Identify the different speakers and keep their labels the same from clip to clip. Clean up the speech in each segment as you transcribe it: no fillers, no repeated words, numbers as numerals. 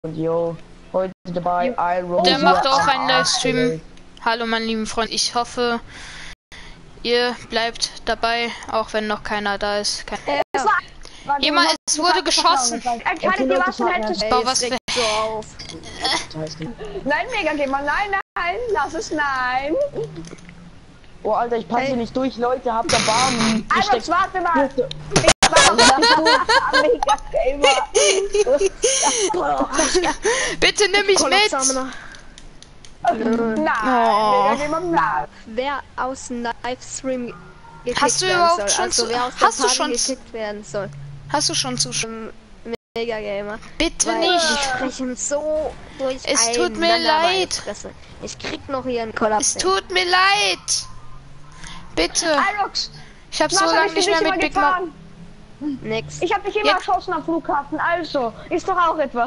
Speaker 1: Und yo, heute dabei iRose.
Speaker 2: Der macht auch einen Livestream. Hallo meine lieben Freunde, ich hoffe, ihr bleibt dabei, auch wenn noch keiner da ist. Jemand, es wurde geschossen.
Speaker 3: Entscheidet ihr was, dann hättest
Speaker 2: Bau was weg.
Speaker 3: so auf. Nein, Mega Gamer, nein, nein, lass es, nein.
Speaker 1: Oh Alter, ich passe hier nicht durch, Leute, habt Erbarmen.
Speaker 3: Alex, warte mal. Mega Gamer.
Speaker 2: Bitte nimm mich mit.
Speaker 3: Nein, Mega Gamer, nein.
Speaker 4: Wer aus dem Livestream gekickt
Speaker 2: Hast du
Speaker 4: werden
Speaker 2: überhaupt
Speaker 4: soll,
Speaker 2: schon
Speaker 4: also wer aus
Speaker 2: hast
Speaker 4: der
Speaker 2: du schon
Speaker 4: Party gekickt werden soll.
Speaker 2: Hast du schon Zuschauer?
Speaker 4: Mega Gamer.
Speaker 2: Bitte
Speaker 4: Weil
Speaker 2: nicht.
Speaker 4: Die sprechen so durch.
Speaker 2: Es tut mir leid.
Speaker 4: Ich krieg noch hier einen Kollaps.
Speaker 2: Es tut mir leid. Bitte.
Speaker 3: Alex,
Speaker 2: Ich habe so lange nicht mehr mit Big Mom.
Speaker 4: Nix.
Speaker 3: Ich habe dich immer
Speaker 2: Jetzt-
Speaker 3: erschossen am Flughafen, also ist doch auch etwas.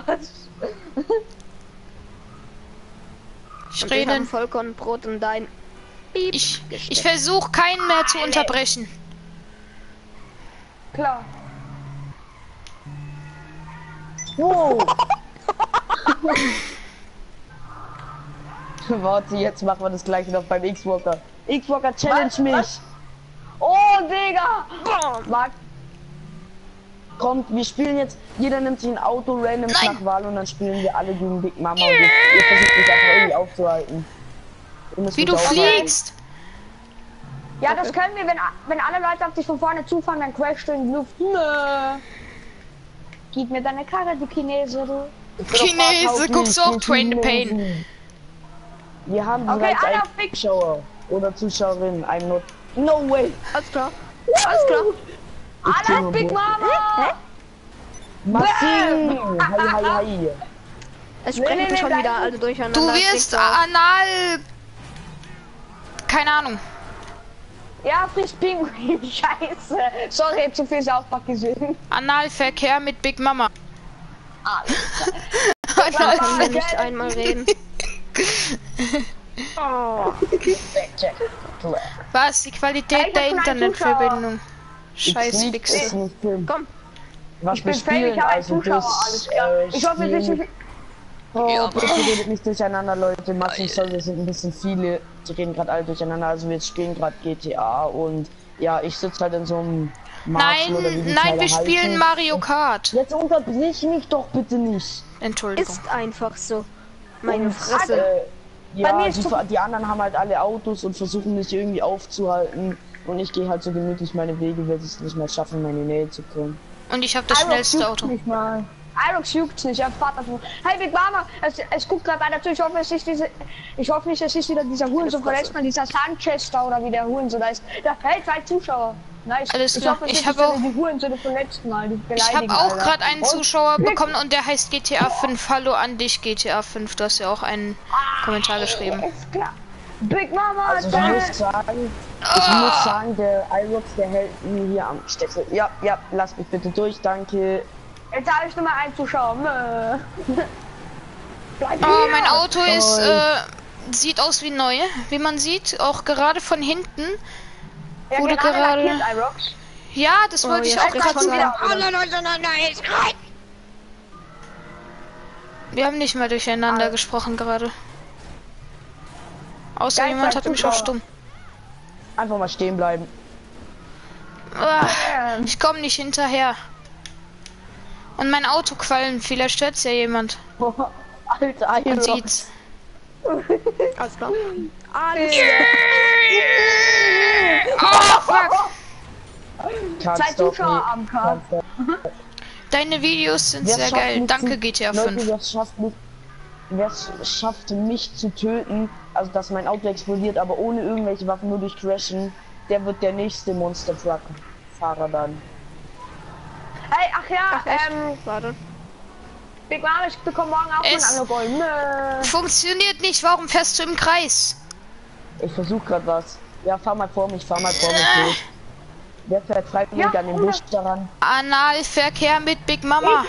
Speaker 4: Und wir haben
Speaker 2: Reden.
Speaker 4: Vollkornbrot und dein Piep
Speaker 2: Ich
Speaker 4: gesteckt.
Speaker 2: versuche keinen mehr zu unterbrechen.
Speaker 3: Klar.
Speaker 1: Wow. Warte, jetzt machen wir das gleiche noch beim X-Walker. X-Walker challenge
Speaker 3: Was?
Speaker 1: mich.
Speaker 3: Was? Oh, Digga. Warte.
Speaker 1: Kommt, wir spielen jetzt, jeder nimmt sich ein Auto random
Speaker 2: Nein.
Speaker 1: nach Wahl und dann spielen wir alle gegen Big Mama und ihr versucht mich einfach irgendwie aufzuhalten. Ihr müsst
Speaker 2: Wie
Speaker 1: mich
Speaker 2: du
Speaker 1: aufhalten.
Speaker 2: fliegst.
Speaker 3: Ja, das können wir, wenn alle Leute auf dich von vorne zufahren, dann crashst du in die Luft. Nö. Gib mir deine Karre, du Chinese, du.
Speaker 2: Chinese, guckst du auch Train the Pain?
Speaker 1: Wir haben
Speaker 3: Okay,
Speaker 1: bereits
Speaker 3: alle
Speaker 1: einen
Speaker 3: auf Big.
Speaker 1: Zuschauer oder Zuschauerin, I'm not. No way!
Speaker 4: Alles klar. Alles klar.
Speaker 3: Alle auf Big Mama.
Speaker 1: Massing! Hi, hi, hi!
Speaker 4: Es
Speaker 3: Nee,
Speaker 4: springt
Speaker 3: nee,
Speaker 4: schon
Speaker 3: nee,
Speaker 4: wieder
Speaker 3: dein-
Speaker 4: alle durcheinander.
Speaker 2: Du
Speaker 4: Es
Speaker 2: wirst
Speaker 4: regt so auf.
Speaker 2: anal. Keine Ahnung.
Speaker 3: Ja, frisst Pinguin. Scheiße. Sorry, zu viel Southpark gesehen.
Speaker 2: Analverkehr mit Big Mama.
Speaker 4: Man kann hier nicht einmal reden.
Speaker 2: Was? Die Qualität
Speaker 3: Ich
Speaker 2: der
Speaker 3: hab schon einen
Speaker 2: Internetverbindung. Scheiß
Speaker 1: Ist
Speaker 2: Wichse.
Speaker 1: nicht schlimm.
Speaker 4: Komm.
Speaker 1: Was
Speaker 3: Ich
Speaker 1: wir
Speaker 3: bin Fan,
Speaker 1: spielen,
Speaker 3: ich habe einen
Speaker 1: also
Speaker 3: Zuschauer,
Speaker 1: das,
Speaker 3: alles klar. Ich hoffe, es ist...
Speaker 1: Oh, bitte redet nicht durcheinander, Leute. Max und Sol, wir sind ein bisschen viele. Die reden gerade alle durcheinander. Also wir spielen gerade GTA und ja, ich sitze halt in so einem Marshall oder wie die
Speaker 2: Nein,
Speaker 1: Teile
Speaker 2: wir spielen
Speaker 1: heißen.
Speaker 2: Mario Kart.
Speaker 1: Jetzt unterbrich mich doch bitte nicht.
Speaker 2: Entschuldigung.
Speaker 4: Ist einfach so. Meine
Speaker 1: Und,
Speaker 4: Fresse.
Speaker 3: Bei
Speaker 1: ja,
Speaker 3: mir ist so-
Speaker 1: die anderen haben halt alle Autos und versuchen mich irgendwie aufzuhalten. Und ich gehe halt so gemütlich meine Wege, weil ich es nicht mehr schaffe, in meine Nähe zu kommen.
Speaker 2: Und ich habe das schnellste Auto.
Speaker 3: Nicht mal. Alex juckt's nicht, er Vater von. Hey Big Mama, es guckt gerade einer zu, ich hoffe, es ist diese. Ich hoffe nicht, es ist wieder dieser Hurensohn verletzt man, dieser Sanchez da oder wie der Hurensohn da ist. Da fällt 2 Zuschauer. Nice.
Speaker 2: Alles
Speaker 3: Ich
Speaker 2: klar.
Speaker 3: hoffe, es
Speaker 2: Ich
Speaker 3: ist
Speaker 2: habe
Speaker 3: wieder
Speaker 2: auch-
Speaker 3: die Hurensohn verletzt mal. Die
Speaker 2: Ich habe
Speaker 3: beleidigen,
Speaker 2: auch
Speaker 3: Alter.
Speaker 2: gerade einen
Speaker 3: Und-
Speaker 2: Zuschauer bekommen und der heißt GTA 5. Hallo an dich, GTA 5. Du hast ja auch einen Kommentar geschrieben.
Speaker 3: Ist klar. Big Mama,
Speaker 1: Also ich muss sagen, der iRox, der hält mir hier am Stecken. Ja, ja, lass mich bitte durch, danke.
Speaker 3: jetzt habe ich nur mal einen Zuschauer. Bleib
Speaker 2: Oh,
Speaker 3: hier.
Speaker 2: mein Auto ist, sieht aus wie neu, wie man sieht. Auch gerade von hinten.
Speaker 3: Ja,
Speaker 2: wurde gerade-
Speaker 3: lackiert, iRox.
Speaker 2: Ja, das wollte ich
Speaker 4: jetzt
Speaker 2: auch
Speaker 4: kriegt's
Speaker 2: gerade
Speaker 4: schon
Speaker 2: sagen.
Speaker 4: wieder.
Speaker 2: Wir haben nicht mehr durcheinander gesprochen gerade. Außer
Speaker 3: Geil,
Speaker 2: jemand
Speaker 3: zwei
Speaker 2: hat mich auf
Speaker 3: Zuschauer.
Speaker 2: stumm.
Speaker 1: Einfach mal stehen bleiben.
Speaker 2: Ah, ich komme nicht hinterher. Und mein Auto qualmt. Vielleicht stört's ja jemand.
Speaker 1: Alter,
Speaker 2: Und
Speaker 1: iRox.
Speaker 2: sieht's.
Speaker 4: Alles klar. Alles
Speaker 2: Oh, fuck.
Speaker 1: Kannst
Speaker 3: 2
Speaker 1: doch
Speaker 3: Zuschauer
Speaker 1: nicht.
Speaker 3: am Cut.
Speaker 2: Deine Videos sind
Speaker 1: Wer
Speaker 2: sehr
Speaker 1: schafft
Speaker 2: geil.
Speaker 1: mich
Speaker 2: Danke,
Speaker 1: zu-
Speaker 2: GTA
Speaker 1: Leute,
Speaker 2: 5.
Speaker 1: wer es schafft mich zu töten, also dass mein Auto explodiert, aber ohne irgendwelche Waffen, nur durch Crashen, der wird der nächste Monster Truck Fahrer dann.
Speaker 3: Hey, ach ja,
Speaker 4: Warte.
Speaker 3: Big Mama, ich bekomme morgen auch
Speaker 2: Es-
Speaker 3: einen Angebot. Nö.
Speaker 2: Funktioniert nicht. Warum fährst du im Kreis?
Speaker 1: Ich versuche gerade was. Ja, fahr mal vor mich los. Wer fährt freiwillig
Speaker 3: Ja,
Speaker 1: an den Busch daran?
Speaker 2: Analverkehr mit Big Mama.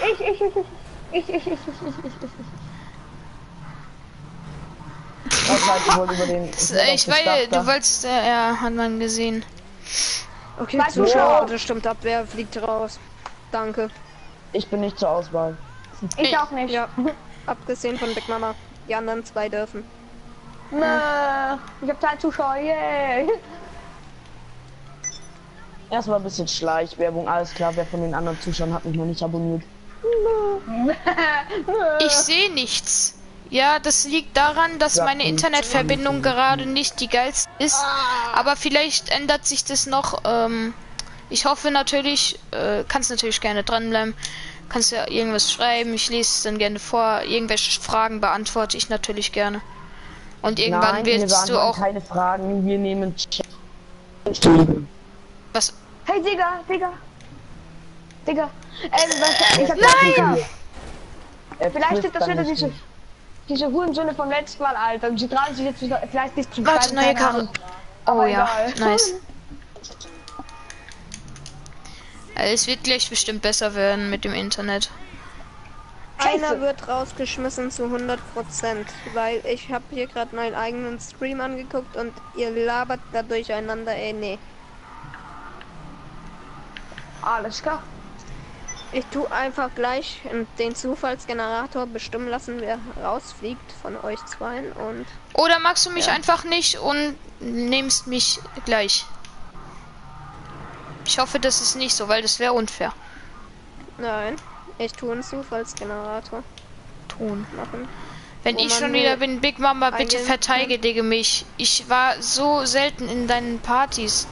Speaker 1: Was halt, ich wollte über den.
Speaker 2: Ich weiß, du wolltest, ja, hat man gesehen.
Speaker 4: Okay,
Speaker 3: Weißt du,
Speaker 4: Zuschauer,
Speaker 3: wo-
Speaker 4: bitte stimmt ab. Wer fliegt raus? Danke.
Speaker 1: Ich bin nicht zur Auswahl.
Speaker 3: Ich auch nicht.
Speaker 4: Ja. Abgesehen von Big Mama. Die anderen 2 dürfen.
Speaker 3: Nö. Ich hab 2 Zuschauer, yay.
Speaker 1: Erstmal ein bisschen Schleichwerbung, alles klar, wer von den anderen Zuschauern hat mich noch nicht abonniert.
Speaker 2: Ich sehe nichts. Ja, das liegt daran, dass meine Internetverbindung gerade nicht die geilste ist. Aber vielleicht ändert sich das noch. Ich hoffe natürlich, kannst natürlich gerne dranbleiben. Kannst ja irgendwas schreiben, ich lese es dann gerne vor. Irgendwelche Fragen beantworte ich natürlich gerne. Und irgendwann
Speaker 1: Nein,
Speaker 2: willst du auch...
Speaker 1: keine Fragen, wir nehmen Chat.
Speaker 2: Was?
Speaker 3: Hey, Digga. Ich hab
Speaker 2: Nein!
Speaker 3: Vielleicht ist das wieder diese Hurensöhne vom letzten Mal, Alter. Und sie trauen sich jetzt wieder, vielleicht nicht zum
Speaker 2: Warte, neue Karte. Oh ja, nice. Es wird gleich bestimmt besser werden mit dem Internet.
Speaker 4: Einer wird rausgeschmissen zu 100%, weil ich habe hier gerade meinen eigenen Stream angeguckt und ihr labert da durcheinander, ey, nee.
Speaker 3: Alles klar.
Speaker 4: Ich tue einfach gleich den Zufallsgenerator bestimmen lassen, wer rausfliegt von euch zweien und...
Speaker 2: Oder magst du mich einfach nicht und nimmst mich gleich? Ich hoffe, das ist nicht so, weil das wäre unfair.
Speaker 4: Nein, ich tue einen Zufallsgenerator machen.
Speaker 2: Wenn ich schon wieder bin, Big Mama, bitte verteidige mich. Ich war so selten in deinen Partys.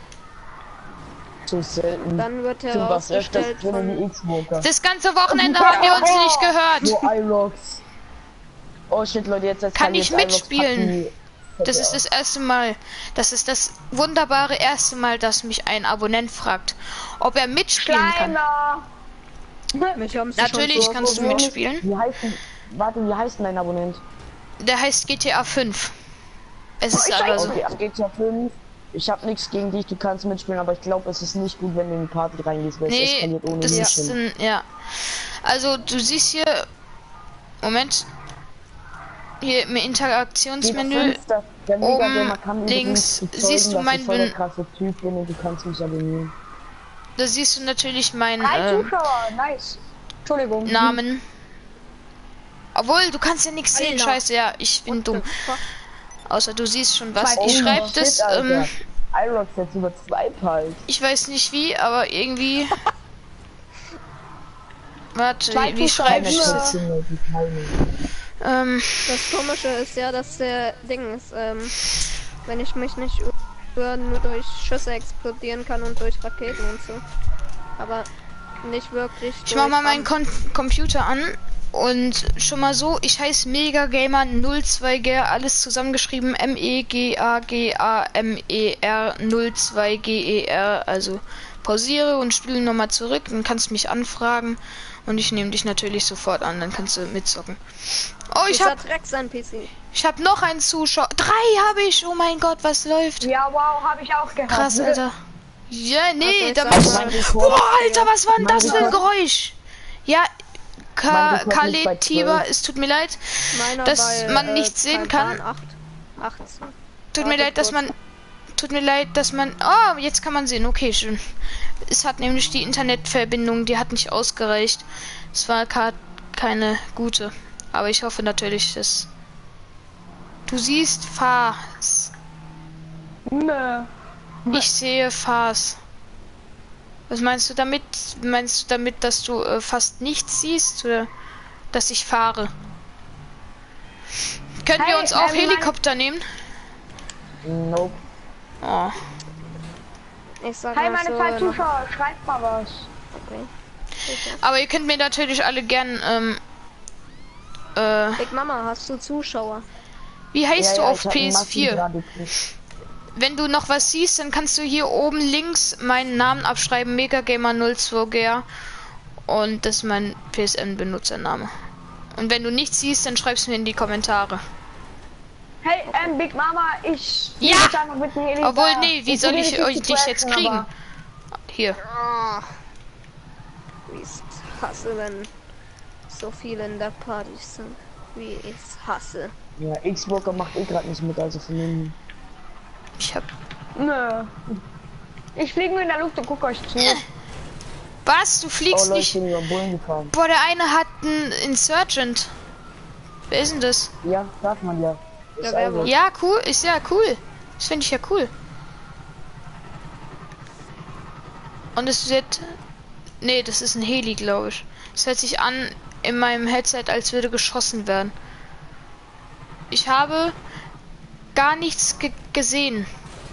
Speaker 1: So selten.
Speaker 4: Dann wird herausgestellt von...
Speaker 2: Das ganze Wochenende haben wir uns nicht gehört.
Speaker 1: Nur iRocks. Oh shit, Leute, jetzt
Speaker 2: kann ich mitspielen. Das ist das erste Mal. Das ist das wunderbare erste Mal, dass mich ein Abonnent fragt, ob er mitspielen kann. Natürlich kannst du mitspielen.
Speaker 1: Wie heißt denn dein Abonnent?
Speaker 2: Der heißt GTA 5. Es ist aber so.
Speaker 1: Okay, GTA 5. Ich habe nichts gegen dich, du kannst mitspielen, aber ich glaube, es ist nicht gut, wenn du in die Party reingehst, weil es eskaliert ohne
Speaker 2: das ist ja. Also du siehst hier, Moment, hier im Interaktionsmenü oben links siehst du mein
Speaker 1: du kannst mich abonnieren.
Speaker 2: Da siehst du natürlich meinen
Speaker 3: Nice. Entschuldigung.
Speaker 2: Namen. Obwohl, du kannst ja nichts sehen, scheiße, ja, ich bin dumm. Außer du siehst schon was. Ich schreibe das,
Speaker 1: iRocks jetzt über 2 halt.
Speaker 2: Ich weiß nicht wie, aber irgendwie... Warte, wie schreibe ich das?
Speaker 4: Das Komische ist ja, dass der Ding ist, wenn ich mich nicht nur durch Schüsse explodieren kann und durch Raketen und so. Aber nicht wirklich.
Speaker 2: Ich mach mal meinen Computer an. Und schon mal so, ich heiße Megagamer 02G, alles zusammengeschrieben, MEGAGAMER 02GER, also pausiere und spiele nochmal zurück, dann kannst du mich anfragen und ich nehme dich natürlich sofort an, dann kannst du mitzocken. Oh, ich hab noch einen Zuschauer, 3 habe ich, oh mein Gott, was läuft?
Speaker 3: Ja, wow, habe ich auch gehabt.
Speaker 2: Krass, Alter. Ja, nee, da boah, Alter, was war denn das für ein Geräusch? Ja, Kaletiba, es tut mir leid, dass man nicht sehen kann. Tut mir leid, dass man... Oh, jetzt kann man sehen. Okay, schön. Es hat nämlich die Internetverbindung, die hat nicht ausgereicht. Es war keine gute. Aber ich hoffe natürlich, dass... Du siehst Fas. Ich sehe Fas. Was meinst du damit? Meinst du damit, dass du fast nichts siehst oder dass ich fahre? Können wir uns auch Helikopter nehmen?
Speaker 1: Nope.
Speaker 2: Oh.
Speaker 4: Ich sag
Speaker 3: hey, meine 2 Zuschauer, schreibt mal was.
Speaker 4: Okay.
Speaker 2: Aber ihr könnt mir natürlich alle gern
Speaker 4: Big Mama, hast du Zuschauer?
Speaker 2: Wie heißt du auf PS4? Wenn du noch was siehst, dann kannst du hier oben links meinen Namen abschreiben, Megagamer02G. Und das ist mein PSN-Benutzername. Und wenn du nichts siehst, dann schreibst du mir in die Kommentare.
Speaker 3: Hey, Big Mama, ich...
Speaker 2: Ja! Obwohl, nee, wie soll ich dich jetzt kriegen? Aber... Hier.
Speaker 4: Wie ich hasse, wenn so viele in der Party sind. Wie ich hasse.
Speaker 1: Ja, Xbox macht gerade nicht mit, also von mir.
Speaker 2: Ich hab...
Speaker 3: Nö. Ich fliege nur in der Luft und gucke euch zu.
Speaker 2: Was? Du fliegst nicht? Boah, der eine hat einen Insurgent. Wer ist denn das?
Speaker 1: Ja, darf man ja.
Speaker 2: Ja, cool. Ist ja cool. Das finde ich ja cool. Und es wird... Nee, das ist ein Heli, glaube ich. Es hört sich an in meinem Headset, als würde geschossen werden. Ich habe gar nichts gesehen.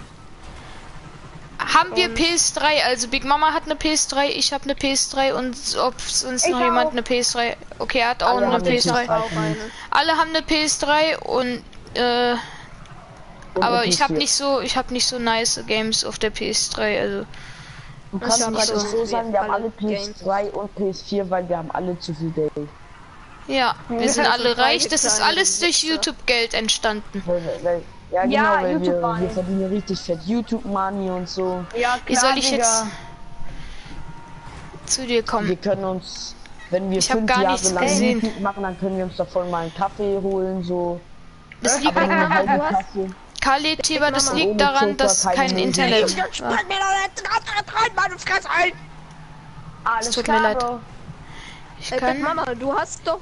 Speaker 2: Haben wir PS3? Also Big Mama hat eine PS3, ich habe eine PS3 und ob sonst noch jemand eine PS3... Okay, er hat auch eine PS3. Alle haben eine PS3 und aber ich habe nicht so nice Games auf der PS3, also
Speaker 1: du kannst nicht so sagen, wir haben alle PS3 und PS4, weil wir haben alle zu viel Geld.
Speaker 2: Ja, wir sind alle reich, das ist alles durch YouTube-Geld entstanden.
Speaker 1: Ja, genau, weil wir verdienen richtig fett YouTube-Money und so.
Speaker 3: Ja, klar,
Speaker 2: wie soll ich jetzt zu dir kommen?
Speaker 1: Wir können uns, wenn wir 5
Speaker 2: Jahre
Speaker 1: lang YouTube machen, dann können wir uns davon mal einen Kaffee holen, so.
Speaker 2: Das liegt Kali Tiber, das liegt daran, dass kein Internet.
Speaker 3: Alles
Speaker 2: tut mir leid.
Speaker 4: Ich kann... Mama, du hast doch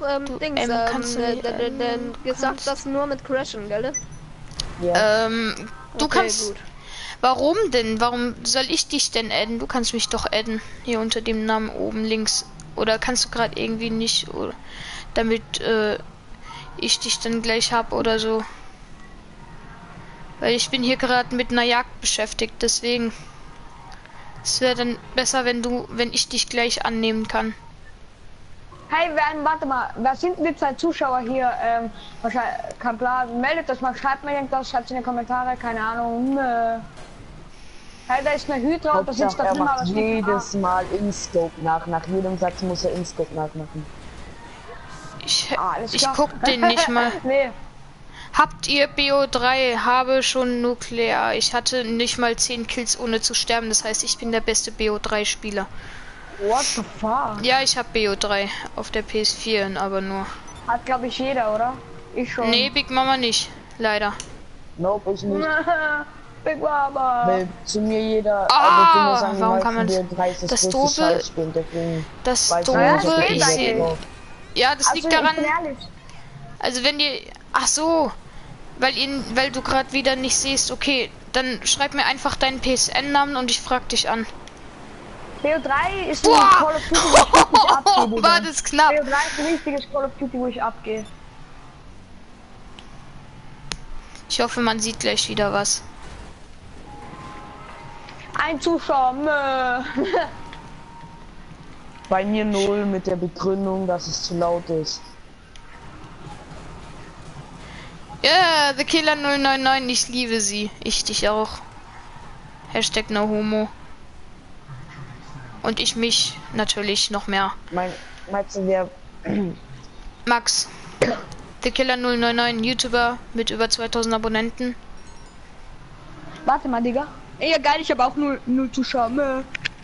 Speaker 4: gesagt, dass nur mit Crashen, gell?
Speaker 1: Ja.
Speaker 2: Du kannst... Gut. Warum denn? Warum soll ich dich denn adden? Du kannst mich doch adden. Hier unter dem Namen oben links. Oder kannst du gerade irgendwie nicht, oder, damit ich dich dann gleich hab oder so. Weil ich bin hier gerade mit einer Jagd beschäftigt, deswegen. Es wäre dann besser, wenn ich dich gleich annehmen kann.
Speaker 3: Hey, warte mal, wer sind die 2 Zuschauer hier? Wahrscheinlich, kein Plan, meldet das mal, schreibt mir irgendwas, schreibt in die Kommentare, keine Ahnung. Hey, da ist eine Hydra und da sitzt da drin, aber
Speaker 1: jedes Mal InScope nach jedem Satz muss er InScope nachmachen.
Speaker 2: Ich guck den nicht mal.
Speaker 3: Nee.
Speaker 2: Habt ihr BO3? Habe schon Nuklear. Ich hatte nicht mal 10 Kills ohne zu sterben, das heißt, ich bin der beste BO3-Spieler.
Speaker 3: What the fuck?
Speaker 2: Ja, ich habe BO3 auf der PS4, aber nur.
Speaker 3: Hat glaube ich jeder, oder? Ich schon.
Speaker 2: Nee, Big Mama nicht, leider.
Speaker 1: Nope, ich nicht.
Speaker 3: Big Mama.
Speaker 1: Weil zu mir jeder.
Speaker 2: Warum kann man das doofe? Das doofe, ich sehe. Ja, das liegt daran. Also wenn ihr, ach so, weil du gerade wieder nicht siehst, okay, dann schreib mir einfach deinen PSN-Namen und ich frag dich an.
Speaker 3: BO3 ist ein Call of Duty, wo ich richtig abgehe.
Speaker 2: War das knapp?
Speaker 3: BO3 ist ein richtiges Call of Duty, wo ich abgehe.
Speaker 2: Ich hoffe, man sieht gleich wieder was.
Speaker 3: Ein Zuschauer,
Speaker 1: Bei mir 0 mit der Begründung, dass es zu laut ist.
Speaker 2: Ja, The Killer 099, ich liebe sie. Ich dich auch. Hashtag no homo. Und ich mich natürlich noch mehr.
Speaker 1: Meinst du, wer...
Speaker 2: Max. The Killer 099, YouTuber mit über 2000 Abonnenten.
Speaker 3: Warte mal, Digga. Ey, geil, ich habe auch 0 Zuschauer.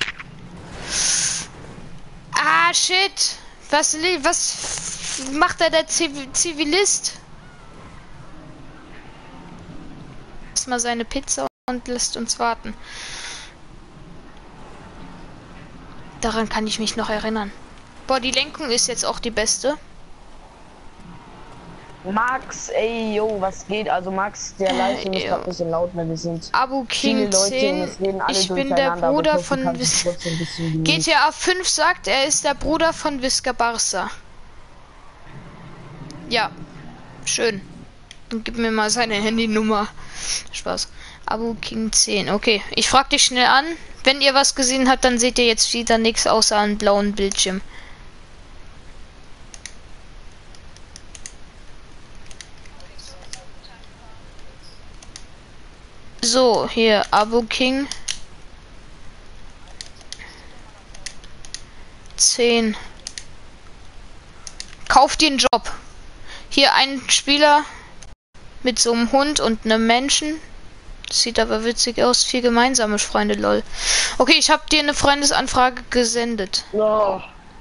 Speaker 2: Ah, shit. Was macht da der Zivilist? Isst mal seine Pizza und lässt uns warten. Daran kann ich mich noch erinnern. Boah, die Lenkung ist jetzt auch die beste.
Speaker 1: Max, ey, yo, was geht? Also Max, der Livestream ist gerade ein bisschen laut, weil wir sind
Speaker 2: Abu King 10. Ich bin der Bruder von GTA 5 sagt, er ist der Bruder von Visca Barca. Ja, schön. Und gib mir mal seine Handynummer. Spaß. Abu King 10. Okay, ich frag dich schnell an. Wenn ihr was gesehen habt, dann seht ihr jetzt wieder nichts außer einen blauen Bildschirm. So, hier, Abu King 10. Kauft dir einen Job. Hier ein Spieler mit so einem Hund und einem Menschen. Das sieht aber witzig aus. Viel gemeinsame Freunde, lol. Okay, ich habe dir eine Freundesanfrage gesendet.
Speaker 1: Oh.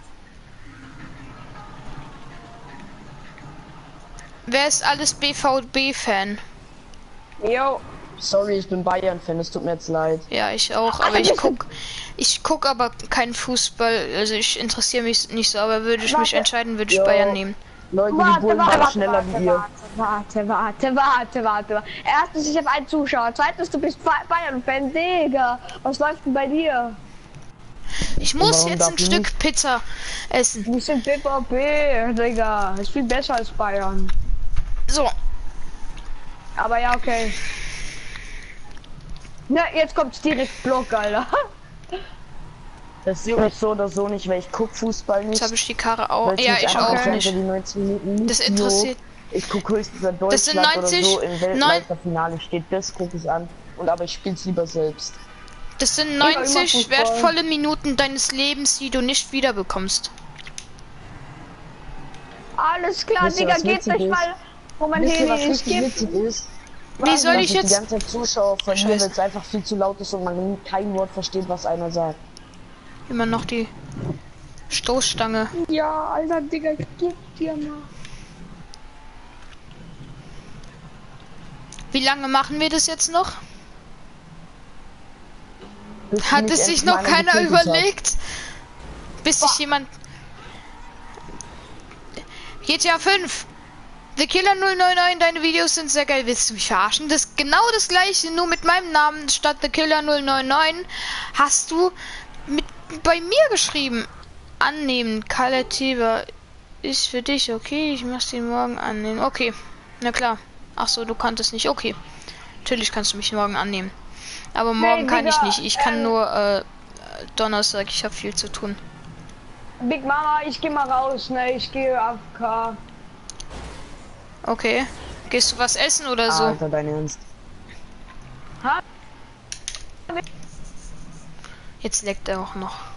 Speaker 2: Wer ist alles BVB-Fan?
Speaker 3: Jo.
Speaker 1: Sorry, ich bin Bayern-Fan, es tut mir jetzt leid.
Speaker 2: Ja, ich auch, aber ich guck aber keinen Fußball, also ich interessiere mich nicht so, aber würde ich mich entscheiden, würde ich Bayern nehmen.
Speaker 1: Leute, die Bullen waren schneller wie ihr.
Speaker 3: Warte. Erstens, ich habe einen Zuschauer. Zweitens, du bist Bayern-Fan, Digga. Was läuft denn bei dir?
Speaker 2: Ich muss jetzt ein Stück Pizza essen.
Speaker 3: Wir sind BVB, Digga. Ist viel besser als Bayern.
Speaker 2: So.
Speaker 3: Aber ja, okay. Na, jetzt kommt's direkt Block, Alter.
Speaker 1: Das sehe ich so oder so nicht, weil ich guck Fußball nicht.
Speaker 2: Jetzt habe ich die Karre auch. Ja, ich auch nicht. Das interessiert.
Speaker 1: Ich gucke höchstens an Deutschland oder so im Weltmeisterfinale steht, das gucke ich an. Und aber ich spiel's lieber selbst.
Speaker 2: Das sind 90 wertvolle Minuten deines Lebens, die du nicht wiederbekommst.
Speaker 3: Alles klar, Digga, geht euch mal, wo man Handy ist.
Speaker 2: Wie soll ich jetzt?
Speaker 1: Die ganze Zeit Zuschauer verlieren, weil es einfach viel zu laut ist und man kein Wort versteht, was einer sagt.
Speaker 2: Immer noch die Stoßstange.
Speaker 3: Ja, Alter, Digga, gib dir mal.
Speaker 2: Wie lange machen wir das jetzt noch? Hat es sich noch keiner überlegt? Bis sich jemand... GTA 5! The Killer 099, deine Videos sind sehr geil. Willst du mich verarschen? Das ist genau das gleiche, nur mit meinem Namen statt The Killer 099 hast du bei mir geschrieben. Annehmen, Kalle Tiber ist für dich okay. Ich mach den morgen annehmen. Okay, na klar. Ach so, du konntest nicht. Okay, natürlich kannst du mich morgen annehmen. Aber morgen kann ich nicht. Ich kann nur Donnerstag. Ich habe viel zu tun.
Speaker 3: Big Mama, ich gehe mal raus, ne? Ich gehe AFK.
Speaker 2: Okay. Gehst du was essen oder so?
Speaker 1: Alter, dein Ernst.
Speaker 3: Ha?
Speaker 2: Jetzt leckt er auch noch.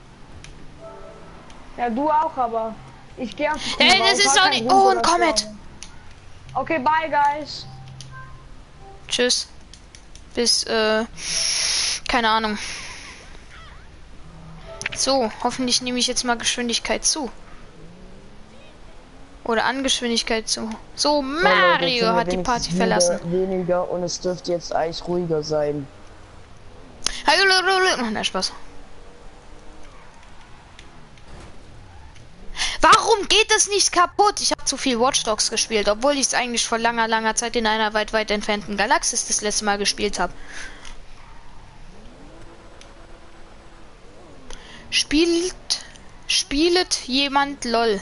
Speaker 3: Ja, du auch, aber ich gehe einfach.
Speaker 2: Hey, das ist doch nicht. Oh, ein Comet.
Speaker 3: Okay, bye, guys.
Speaker 2: Tschüss. Bis, keine Ahnung. So, hoffentlich nehme ich jetzt mal Geschwindigkeit zu. Oder an Geschwindigkeit zu. So, Mario hat die Party verlassen.
Speaker 1: Weniger und es dürfte jetzt eigentlich ruhiger sein.
Speaker 2: Hallo, na Spaß. Warum geht das nicht kaputt? Ich habe zu viel Watch Dogs gespielt, obwohl ich es eigentlich vor langer Zeit in einer weit entfernten Galaxis das letzte Mal gespielt habe. Spielet jemand LOL?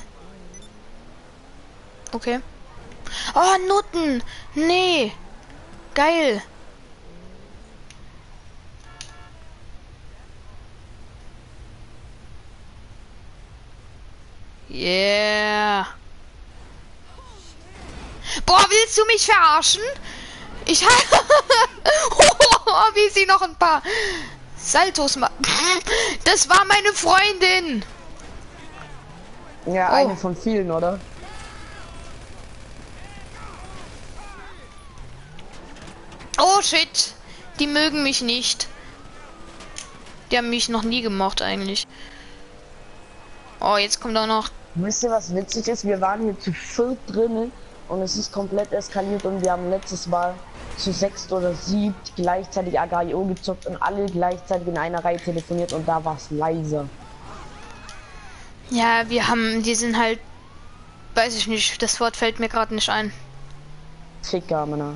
Speaker 2: Okay. Oh, Nutten! Nee! Geil! Yeah! Boah, willst du mich verarschen? Ich habe... oh, wie sie noch ein paar Saltos machen. Das war meine Freundin!
Speaker 1: Ja, eine von vielen, oder?
Speaker 2: Oh shit, die mögen mich nicht. Die haben mich noch nie gemocht eigentlich. Oh, jetzt kommt auch noch.
Speaker 1: Wisst ihr, was witzig ist? Wir waren hier zu 4 drinnen und es ist komplett eskaliert und wir haben letztes Mal zu 6 oder 7 gleichzeitig AGIO gezockt und alle gleichzeitig in einer Reihe telefoniert und da war es leiser.
Speaker 2: Ja, die sind halt, weiß ich nicht, das Wort fällt mir gerade nicht ein.
Speaker 1: Ficker, Mann.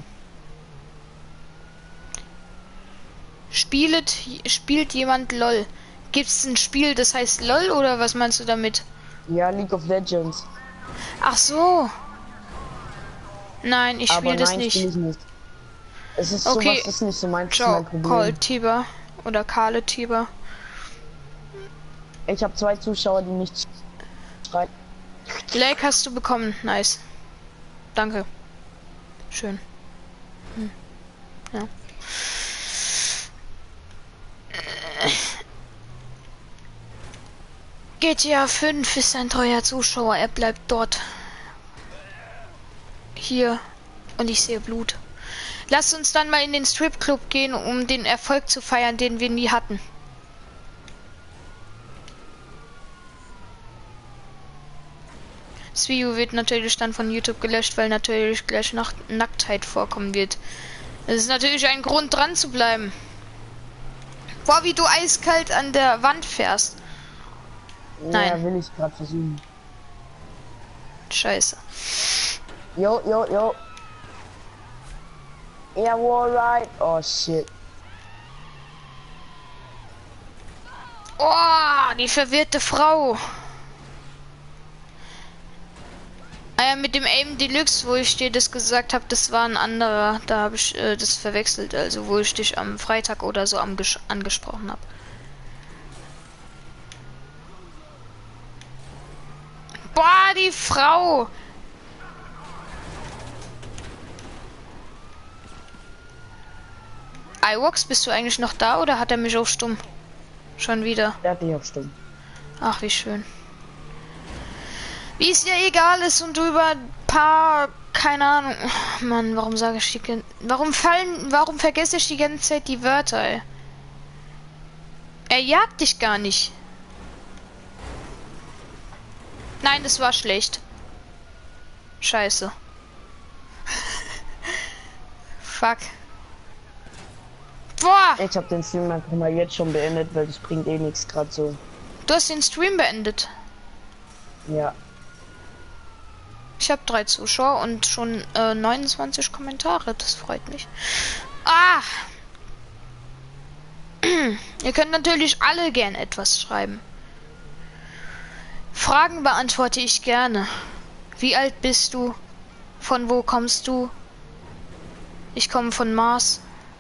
Speaker 2: Spielt jemand LOL? Gibt es ein Spiel, das heißt LOL oder was meinst du damit?
Speaker 1: Ja, League of Legends.
Speaker 2: Ach so. Nein, ich spiele das nicht.
Speaker 1: Spiel ich nicht. Es ist
Speaker 2: okay.
Speaker 1: Sowas ist nicht so mein
Speaker 2: Problem. Call Tiber oder Karle Tiber.
Speaker 1: Ich habe 2 Zuschauer, die nicht schreien.
Speaker 2: Like hast du bekommen, nice. Danke. Schön. Ja. GTA 5 ist ein treuer Zuschauer, er bleibt dort. Hier. Und ich sehe Blut. Lasst uns dann mal in den Stripclub gehen, um den Erfolg zu feiern, den wir nie hatten. Das Video wird natürlich dann von YouTube gelöscht, weil natürlich gleich Nacktheit vorkommen wird. Das ist natürlich ein Grund, dran zu bleiben. Boah, wie du eiskalt an der Wand fährst.
Speaker 1: Nein. Ja, will ich gerade versuchen.
Speaker 2: Scheiße.
Speaker 1: Jo. Yeah, alright. Oh shit.
Speaker 2: Oh, die verwirrte Frau. Ah ja, mit dem Aim Deluxe, wo ich dir das gesagt habe, das war ein anderer. Da habe ich das verwechselt, also wo ich dich am Freitag oder so angesprochen habe. Boah, die Frau! iWox, bist du eigentlich noch da oder hat er mich auf stumm? Schon wieder.
Speaker 1: Der hat dich auf stumm.
Speaker 2: Ach, wie schön. Wie es ja egal ist und du über ein paar, keine Ahnung. Mann, warum sage ich die warum vergesse ich die ganze Zeit die Wörter, ey? Er jagt dich gar nicht. Nein, das war schlecht. Scheiße. Fuck. Boah!
Speaker 1: Ich hab den Stream einfach mal jetzt schon beendet, weil das bringt eh nichts gerade so.
Speaker 2: Du hast den Stream beendet.
Speaker 1: Ja.
Speaker 2: Ich habe 3 Zuschauer und schon 29 Kommentare. Das freut mich. Ah! Ihr könnt natürlich alle gern etwas schreiben. Fragen beantworte ich gerne. Wie alt bist du? Von wo kommst du? Ich komme von Mars.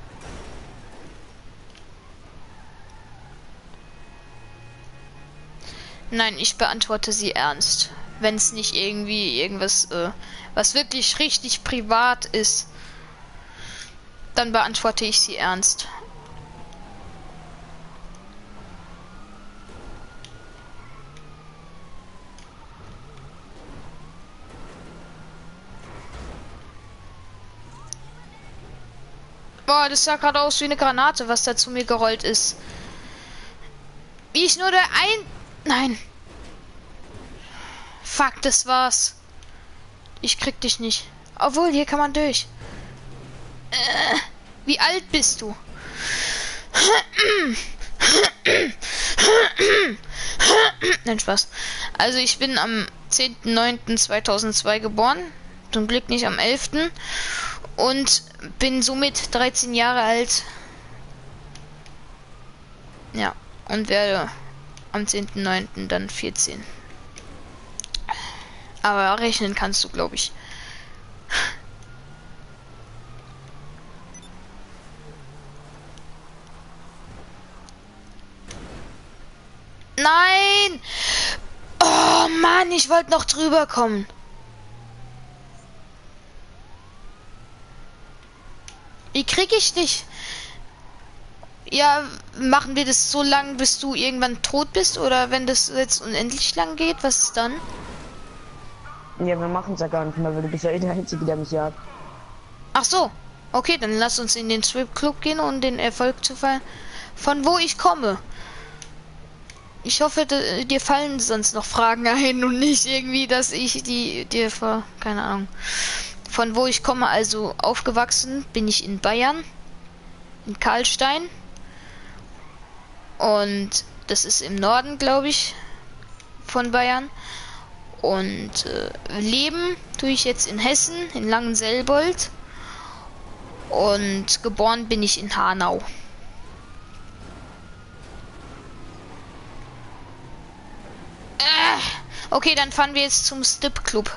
Speaker 2: Nein, ich beantworte sie ernst. Wenn es nicht irgendwie irgendwas, was wirklich richtig privat ist, dann beantworte ich sie ernst. Boah, das sah gerade aus wie eine Granate, was da zu mir gerollt ist. Wie ich nur Nein. Fuck, das war's. Ich krieg dich nicht. Obwohl, hier kann man durch. Wie alt bist du? Nein, Spaß. Also ich bin am 10.09.2002 geboren. Zum Glück nicht am 11. Und bin somit 13 Jahre alt. Ja, und werde am 10.09. dann 14. Aber rechnen kannst du, glaube ich. Nein! Oh Mann, ich wollte noch drüber kommen. Wie krieg ich dich? Ja, machen wir das so lang, bis du irgendwann tot bist? Oder wenn das jetzt unendlich lang geht, was ist dann?
Speaker 1: Ja, wir machen es ja gar nicht mehr, weil du bist ja eh der Einzige, der mich jagt.
Speaker 2: Ach so. Okay, dann lass uns in den Strip Club gehen, um den Erfolg zu feiern. Von wo ich komme. Ich hoffe, dir fallen sonst noch Fragen ein und nicht irgendwie, dass ich dir vor, keine Ahnung. Von wo ich komme, also aufgewachsen bin ich in Bayern, in Karlstein. Und das ist im Norden, glaube ich, von Bayern. Und leben tue ich jetzt in Hessen, in Langenselbold. Und geboren bin ich in Hanau. Okay, dann fahren wir jetzt zum Strip Club.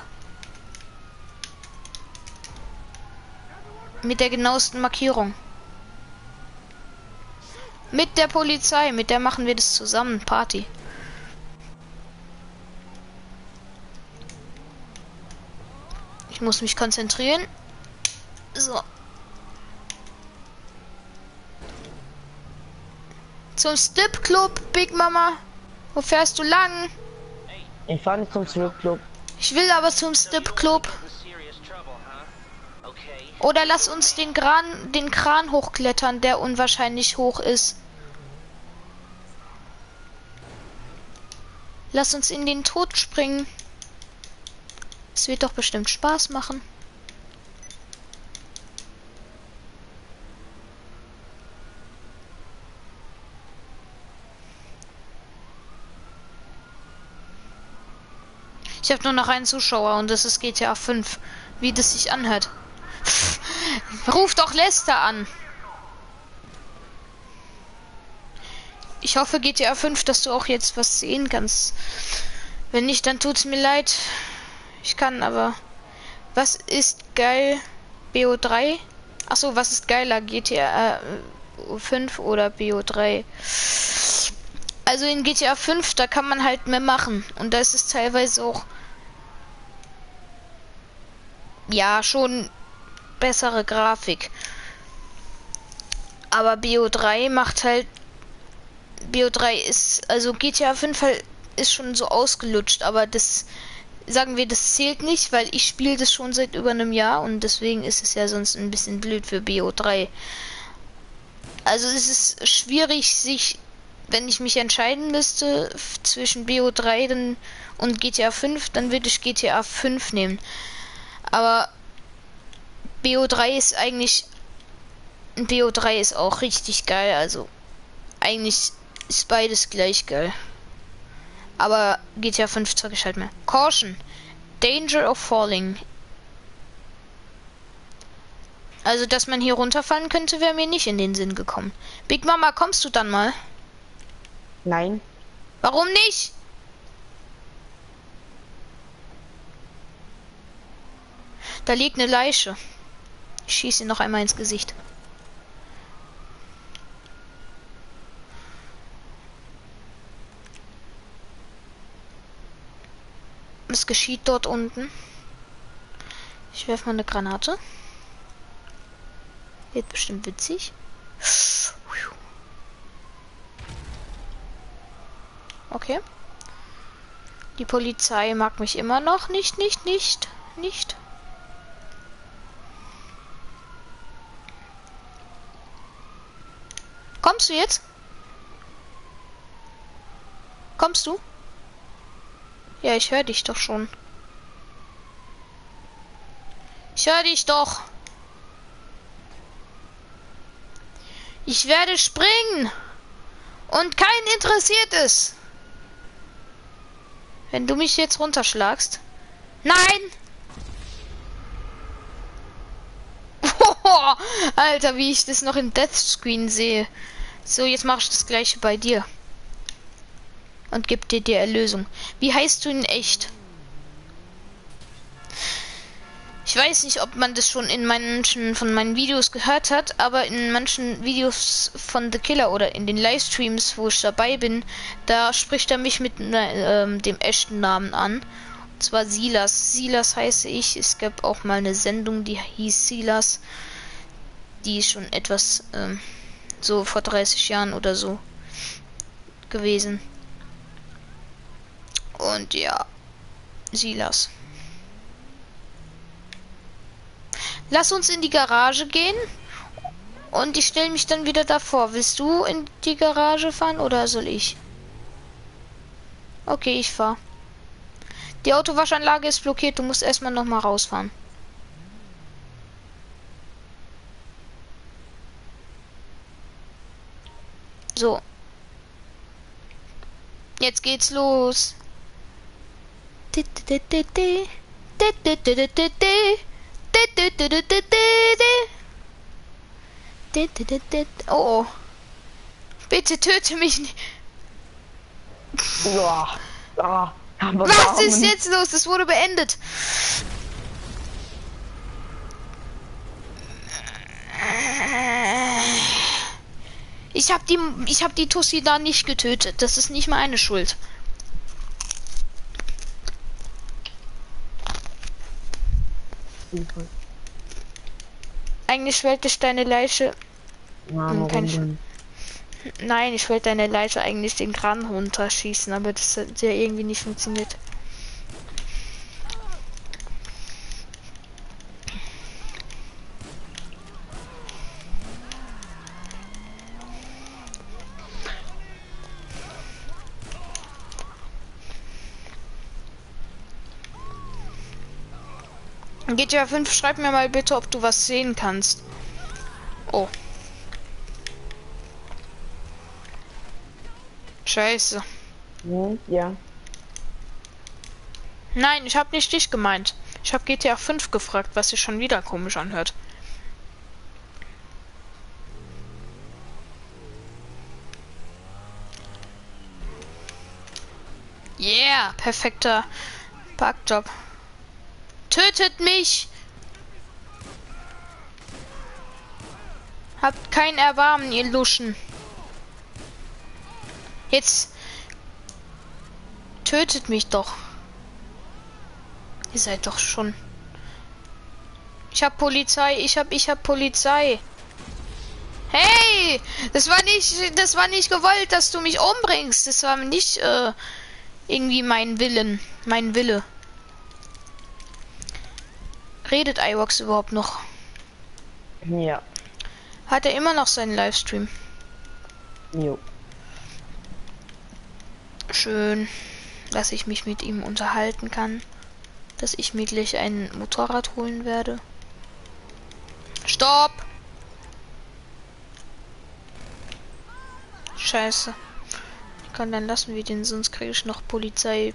Speaker 2: Mit der genauesten Markierung. Mit der Polizei, mit der machen wir das zusammen. Party. Ich muss mich konzentrieren. So. Zum Strip Club, Big Mama. Wo fährst du lang?
Speaker 1: Ich fahre nicht zum Strip Club.
Speaker 2: Ich will aber zum Strip Club. Oder lass uns den Kran hochklettern, der unwahrscheinlich hoch ist. Lass uns in den Tod springen. Es wird doch bestimmt Spaß machen. Ich Ich habe nur noch einen Zuschauer und das ist GTA 5. Wie das sich anhört. Ruf doch Lester an. Ich hoffe GTA 5, dass du auch jetzt was sehen kannst. Wenn nicht, dann tut's mir leid. Ich kann aber. Was ist geil? BO3? Achso, was ist geiler? GTA 5 oder BO3? Also in GTA 5, da kann man halt mehr machen. Und da ist es teilweise auch. Ja, schon bessere Grafik. Aber BO3 macht halt. BO3 ist. Also GTA 5 halt ist schon so ausgelutscht, aber das. Sagen wir, das zählt nicht, weil ich spiele das schon seit über einem Jahr und deswegen ist es ja sonst ein bisschen blöd für BO3. Also es ist schwierig, sich, wenn ich mich entscheiden müsste zwischen BO3 dann und GTA 5, dann würde ich GTA 5 nehmen. Aber BO3 ist eigentlich, BO3 ist auch richtig geil, also eigentlich ist beides gleich geil. Aber GTA 5 zeige ich halt mehr. Caution. Danger of falling. Also, dass man hier runterfallen könnte, wäre mir nicht in den Sinn gekommen. Big Mama, kommst du dann mal?
Speaker 1: Nein.
Speaker 2: Warum nicht? Da liegt eine Leiche. Ich schieße ihn noch einmal ins Gesicht. Was geschieht dort unten? Ich werfe mal eine Granate. Wird bestimmt witzig. Okay. Die Polizei mag mich immer noch nicht. Kommst du jetzt? Kommst du? Ja, ich höre dich doch schon. Ich höre dich doch. Ich werde springen. Und keinen interessiert es. Wenn du mich jetzt runterschlagst. Nein! Alter, wie ich das noch im Death Screen sehe. So, jetzt mache ich das gleiche bei dir. Und gib dir die Erlösung. Wie heißt du in echt? Ich weiß nicht, ob man das schon in manchen von meinen Videos gehört hat, aber in manchen Videos von The Killer oder in den Livestreams, wo ich dabei bin, da spricht er mich mit dem echten Namen an. Und zwar Silas. Silas heiße ich. Es gab auch mal eine Sendung, die hieß Silas. Die ist schon etwas so vor 30 Jahren oder so gewesen. Und ja, Silas. Lass uns in die Garage gehen. Und ich stelle mich dann wieder davor. Willst du in die Garage fahren oder soll ich? Okay, ich fahre. Die Autowaschanlage ist blockiert. Du musst erstmal noch mal rausfahren. So. Jetzt geht's los. Oh. Bitte töte mich nicht.
Speaker 1: Ja. Ah,
Speaker 2: was ist jetzt los? Das wurde beendet. Ich hab die Tussi da nicht getötet. Das ist nicht meine Schuld. Eigentlich wollte ich deine Leiche. Nein, ich wollte deine Leiche eigentlich den Kran runterschießen, aber das hat ja irgendwie nicht funktioniert. GTA 5, schreib mir mal bitte, ob du was sehen kannst. Oh. Scheiße.
Speaker 1: Ja.
Speaker 2: Nein, ich habe nicht dich gemeint. Ich habe GTA 5 gefragt, was sich schon wieder komisch anhört. Yeah, perfekter Parkjob. Tötet mich! Habt kein Erbarmen, ihr Luschen. Jetzt tötet mich doch. Ihr seid doch schon. Ich hab Polizei, ich hab Polizei. Hey, das war nicht gewollt, dass du mich umbringst. Das war nicht irgendwie mein Wille. Redet iVox überhaupt noch?
Speaker 1: Ja.
Speaker 2: Hat er immer noch seinen Livestream?
Speaker 1: Jo.
Speaker 2: Schön, dass ich mich mit ihm unterhalten kann. Dass ich mir gleich ein Motorrad holen werde. Stopp! Scheiße. Komm, dann lassen wir den, sonst kriege ich noch Polizei.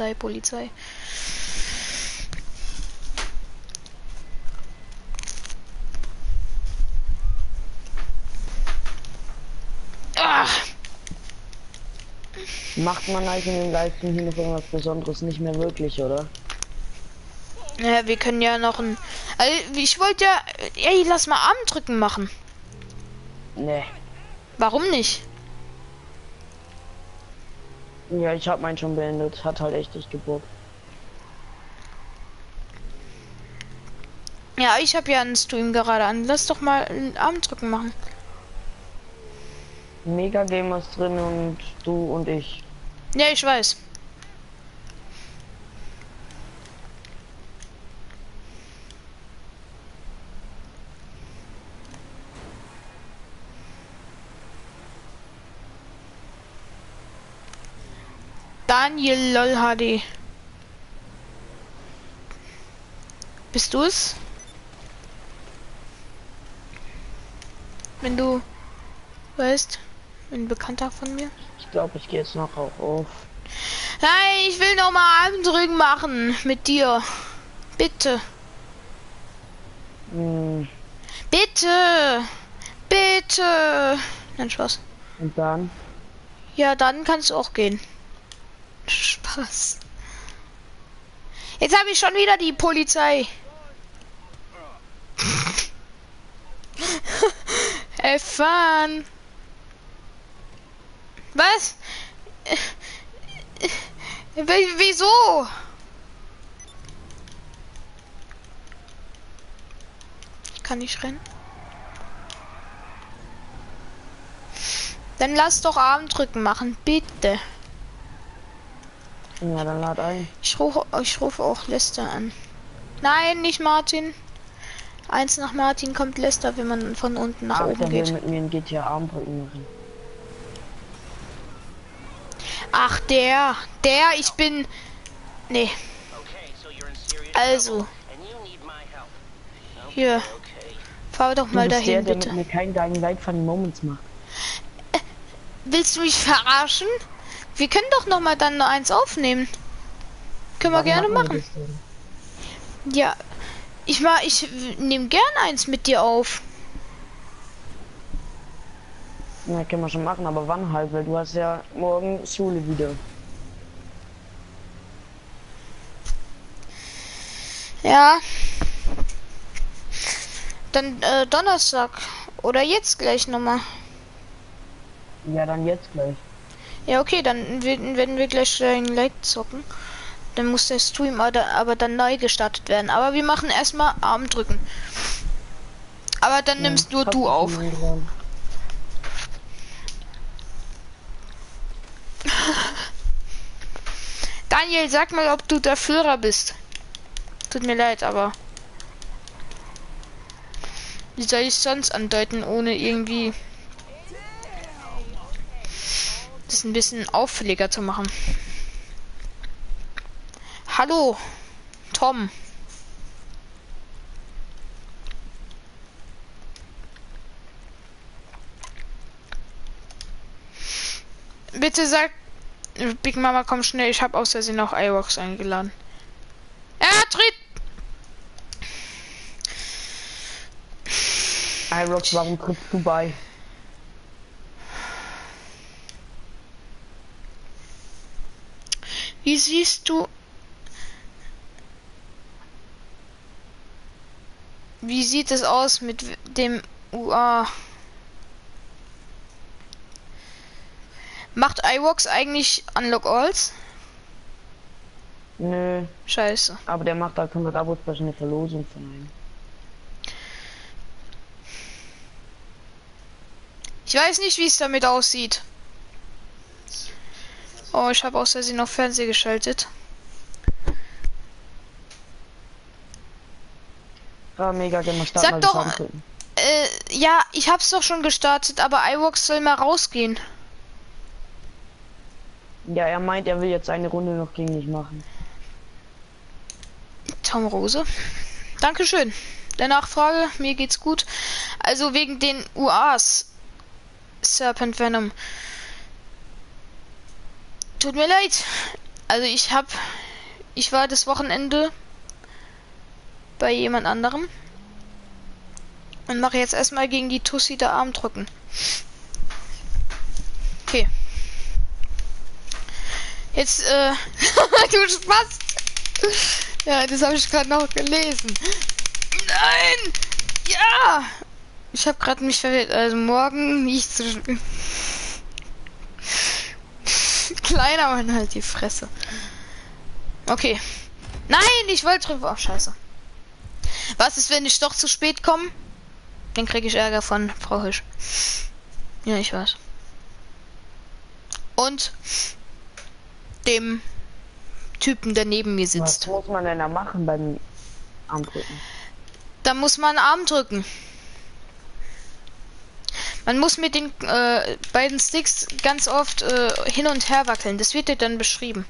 Speaker 2: Ach.
Speaker 1: Macht man eigentlich in den Livestream hier noch irgendwas Besonderes? Nicht mehr wirklich, oder?
Speaker 2: Ja, wir können ja noch ein... Also, ich wollte ja... Ey, lass mal Armdrücken machen.
Speaker 1: Nee.
Speaker 2: Warum nicht?
Speaker 1: Ja, ich habe meinen schon beendet. Hat halt echt nicht gebuckt.
Speaker 2: Ja, ich habe ja einen Stream gerade an. Lass doch mal ein Armdrücken machen.
Speaker 1: Mega Gamers drin und du und ich.
Speaker 2: Ja, ich weiß. Daniel LOL HD. Bist du es? Wenn du weißt, ein Bekannter von mir.
Speaker 1: Ich glaube, ich gehe jetzt noch auch auf.
Speaker 2: Nein, ich will noch mal Armdrücken machen mit dir. Bitte. Bitte. Bitte. Nein, Spaß.
Speaker 1: Und dann?
Speaker 2: Ja, dann kannst du auch gehen. Spaß. Jetzt habe ich schon wieder die Polizei. F-Fun. Was? Wieso? Ich kann nicht rennen. Dann lass doch Armdrücken machen, bitte.
Speaker 1: Ja, dann lad ein.
Speaker 2: Ich rufe auch Lester an. Nein, nicht Martin. Eins nach Martin kommt Lester, wenn man von unten nach oben geht.
Speaker 1: Der will mit mir ein GTA Armdrücken machen.
Speaker 2: Ach, ich bin... Nee. Also. Hier. Fahr doch mal dahin,
Speaker 1: der
Speaker 2: bitte.
Speaker 1: mit mir kein Dying Light Funny Moments macht.
Speaker 2: Willst du mich verarschen? Wir können doch noch mal dann nur eins aufnehmen. Können wir gerne machen. Ja. Ich nehme gern eins mit dir auf.
Speaker 1: Na, können wir schon machen, aber wann halt? Weil du hast ja morgen Schule wieder.
Speaker 2: Ja. Dann Donnerstag. Oder jetzt gleich nochmal.
Speaker 1: Ja, dann jetzt gleich.
Speaker 2: Ja, okay, dann werden wir gleich ein Light zocken. Dann muss der Stream aber dann neu gestartet werden. Aber wir machen erstmal Armdrücken. Aber dann nimmst nur du auf. Daniel, sag mal, ob du der Führer bist. Tut mir leid, aber... Wie soll ich sonst andeuten, ohne irgendwie... das ein bisschen auffälliger zu machen. Hallo, Tom. Bitte sag, Big Mama, komm schnell, ich habe aus Versehen auch iVox eingeladen. tritt!
Speaker 1: Irox, warum trittst du bei?
Speaker 2: Wie siehst du... Wie sieht es aus mit dem UA? Macht iVox eigentlich Unlock Alls?
Speaker 1: Nö.
Speaker 2: Scheiße.
Speaker 1: Aber der macht halt 100 Abos bei einer Verlosung von einem.
Speaker 2: Ich weiß nicht, wie es damit aussieht. Oh, ich habe aus Versehen auf Fernseher geschaltet.
Speaker 1: Ja, mega gerne mal
Speaker 2: Sag doch, ja, ich hab's doch schon gestartet, aber iVox soll mal rausgehen.
Speaker 1: Ja, er meint, er will jetzt eine Runde noch gegen mich machen.
Speaker 2: Tom Rose. Dankeschön. Der Nachfrage, mir geht's gut. Also wegen den UAs. Serpent Venom. Tut mir leid. Also ich war das Wochenende bei jemand anderem und mache jetzt erstmal gegen die Tussi der Armdrücken. Okay. Jetzt, du Spaß. Ja, das habe ich gerade noch gelesen. Nein! Ja! Ich habe gerade mich verwirrt. Also morgen nicht so... Kleiner Mann, halt die Fresse. Okay. Nein, ich wollte drüber... Oh, scheiße. Was ist, wenn ich doch zu spät komme? Dann kriege ich Ärger von Frau Hirsch. Ja, ich weiß. Und dem Typen, der neben mir sitzt.
Speaker 1: Was muss man denn da machen beim Armdrücken?
Speaker 2: Da muss man Arm drücken. Man muss mit den beiden Sticks ganz oft hin und her wackeln. Das wird dir dann beschrieben.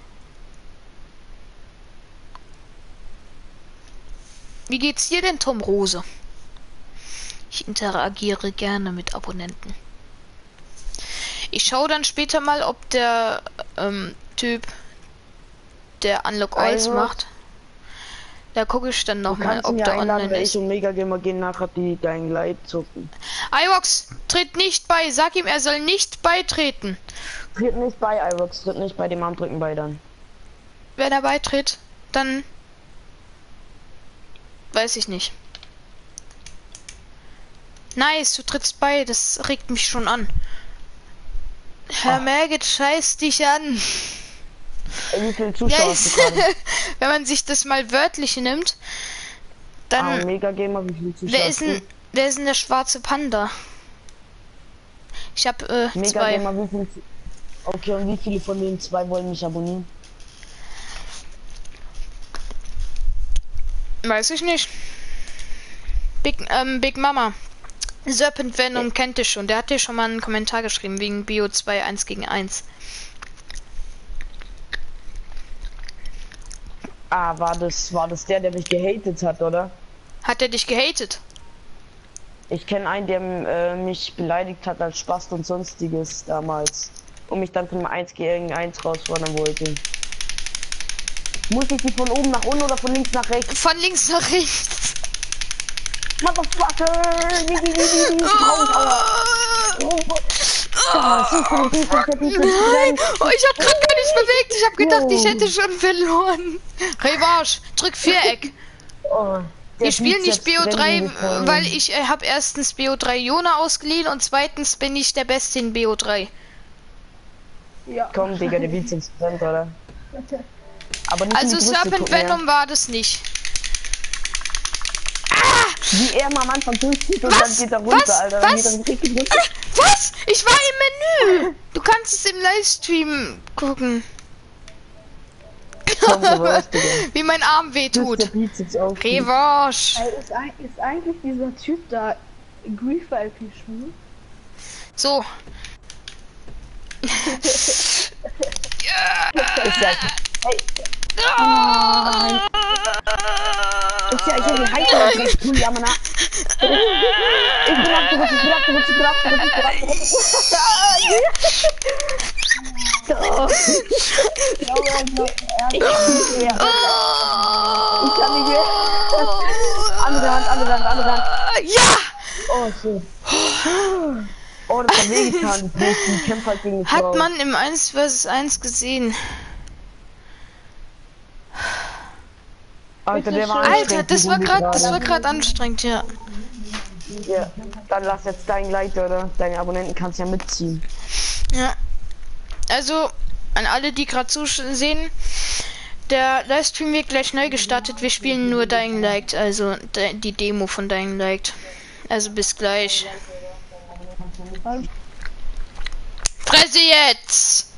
Speaker 2: Wie geht's dir denn, Tom Rose? Ich interagiere gerne mit Abonnenten. Ich schaue dann später mal, ob der Typ, der Unlock Alls macht. Da gucke ich dann noch mal, ob der online ist.
Speaker 1: Ich und Mega Gamer gehen nachher die Dying Light zucken.
Speaker 2: iVox, tritt nicht bei. Sag ihm, er soll nicht beitreten.
Speaker 1: Tritt nicht bei, iVox. Tritt nicht bei dem Armdrücken bei dann.
Speaker 2: Wenn er beitritt, dann... Weiß ich nicht. Nice, du trittst bei. Das regt mich schon an. Herr Maggot, scheiß dich an.
Speaker 1: Wie viele Zuschauer hast du gerade?
Speaker 2: Wenn man sich das mal wörtlich nimmt, dann...
Speaker 1: Mega Gamer, wie viele Zuschauer hast du?
Speaker 2: Wer ist denn der schwarze Panda? Ich hab
Speaker 1: Mega
Speaker 2: 2.
Speaker 1: Gamer, wie viele... Okay, und wie viele von den 2 wollen mich abonnieren?
Speaker 2: Weiß ich nicht. Big Mama. Serpent Venom kennt ihr schon. Der hat dir schon mal einen Kommentar geschrieben wegen Bio 2 1 gegen 1.
Speaker 1: Ah, war das der mich gehatet hat, oder?
Speaker 2: Hat er dich gehatet?
Speaker 1: Ich kenne einen, der mich beleidigt hat als Spast und sonstiges damals. Und mich dann von einem 1 gegen 1 rausfordern wollte. Muss ich die von oben nach unten oder von links nach rechts?
Speaker 2: Von links nach rechts.
Speaker 1: Motherfucker!
Speaker 2: Nein! Oh, ich hab grad gar nicht bewegt. Ich hab gedacht, ich hätte schon verloren. Revanche. Drück Viereck. Ich spiele nicht BO3, weil ich habe erstens BO3 Jona ausgeliehen und zweitens bin ich der Beste in BO3.
Speaker 3: Ja.
Speaker 1: Komm, Digga, der Bizeps brennt, oder? Aber nicht
Speaker 2: also Serpent Venom war das nicht.
Speaker 1: Wie er mal am Anfang durchzieht und dann geht er runter, Alter.
Speaker 2: Was? Was? Ich war im Menü. Du kannst es im Livestream gucken. Wie mein Arm wehtut. Revanche.
Speaker 3: Ist eigentlich dieser Typ da Griefer LP schwul?
Speaker 2: So.
Speaker 1: Hey. Ist ja, ich habe die Heiße ich tue ja mal nach. Ich bin abgerutscht. Ich kann nicht mehr. Andere Hand.
Speaker 2: Ja!
Speaker 1: Oh, shit. Oh, das hat wehgetan. Die kämpft halt gegen die Frau.
Speaker 2: Hat man im 1 vs 1 gesehen.
Speaker 1: Alter, der war
Speaker 2: Alter, das war gerade anstrengend, ja.
Speaker 1: Ja, dann lass jetzt dein Like oder deine Abonnenten kannst ja mitziehen.
Speaker 2: Ja. Also, an alle, die gerade zusehen, der Livestream wird gleich neu gestartet. Wir spielen nur Dying Light, also die Demo von Dying Light. Also bis gleich. Fresse jetzt!